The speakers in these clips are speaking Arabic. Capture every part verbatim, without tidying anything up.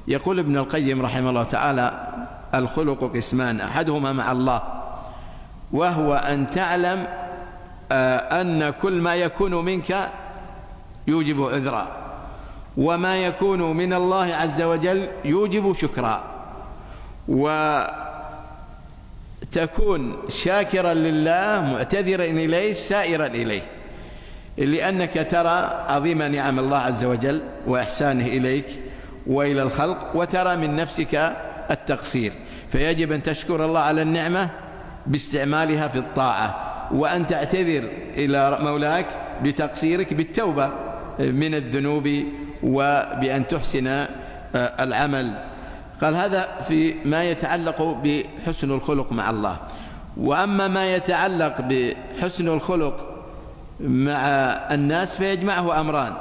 يقول ابن القيم رحمه الله تعالى: الخلق قسمان، أحدهما مع الله، وهو أن تعلم أن كل ما يكون منك يوجب عذرا، وما يكون من الله عز وجل يوجب شكرا، وتكون شاكرا لله معتذرا إليه سائرا إليه، لأنك ترى عظيم نعم الله عز وجل وإحسانه إليك وإلى الخلق، وترى من نفسك التقصير، فيجب أن تشكر الله على النعمة باستعمالها في الطاعة، وأن تعتذر إلى مولاك بتقصيرك بالتوبة من الذنوب وبأن تحسن العمل. قال هذا في ما يتعلق بحسن الخلق مع الله. وأما ما يتعلق بحسن الخلق مع الناس فيجمعه أمران: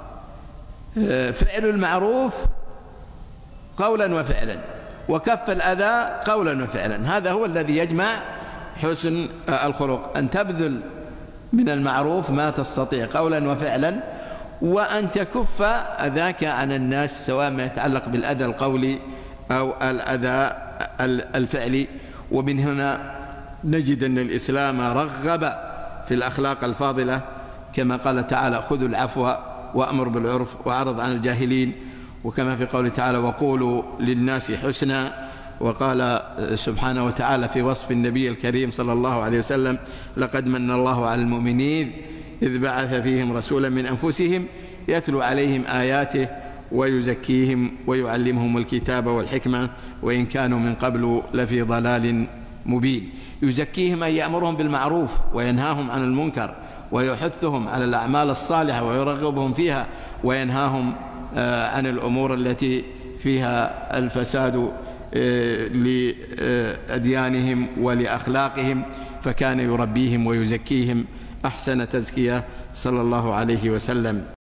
فعل المعروف قولا وفعلا، وكف الأذى قولا وفعلا. هذا هو الذي يجمع حسن الخلق، أن تبذل من المعروف ما تستطيع قولا وفعلا، وأن تكف أذاك عن الناس، سواء ما يتعلق بالأذى القولي أو الأذى الفعلي. ومن هنا نجد أن الإسلام رغب في الأخلاق الفاضلة، كما قال تعالى: خذوا العفو وأمر بالعرف وأعرض عن الجاهلين، وكما في قوله تعالى: وقولوا للناس حسنا. وقال سبحانه وتعالى في وصف النبي الكريم صلى الله عليه وسلم: لقد من الله على المؤمنين إذ بعث فيهم رسولا من أنفسهم يتلو عليهم آياته ويزكيهم ويعلمهم الكتاب والحكمة وإن كانوا من قبل لفي ضلال مبين. يزكيهم أي يأمرهم بالمعروف وينهاهم عن المنكر، ويحثهم على الأعمال الصالحة ويرغبهم فيها، وينهاهم عن الأمور التي فيها الفساد لأديانهم ولأخلاقهم، فكان يربيهم ويزكيهم أحسن تزكية صلى الله عليه وسلم.